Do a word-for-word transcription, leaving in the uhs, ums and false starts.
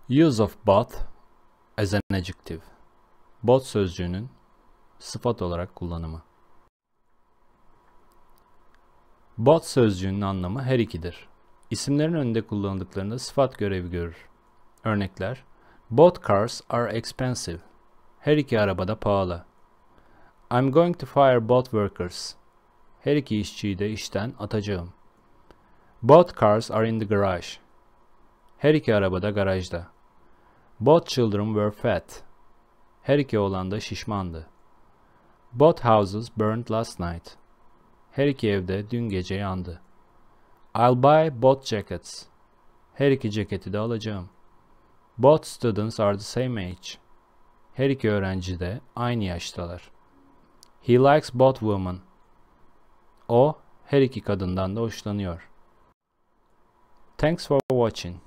Use of both as an adjective. Both sözcüğünün sıfat olarak kullanımı. Both sözcüğünün anlamı her ikidir. İsimlerin önünde kullanıldıklarında sıfat görevi görür. Örnekler: Both cars are expensive. Her iki araba da pahalı. I'm going to fire both workers. Her iki işçiyi de işten atacağım. Both cars are in the garage. Her iki araba da garajda. Both children were fat. Her iki oğlan da şişmandı. Both houses burned last night. Her iki evde dün gece yandı. I'll buy both jackets. Her iki ceketi de alacağım. Both students are the same age. Her iki öğrenci de aynı yaştalar. He likes both women. O, her iki kadından da hoşlanıyor. Thanks for watching.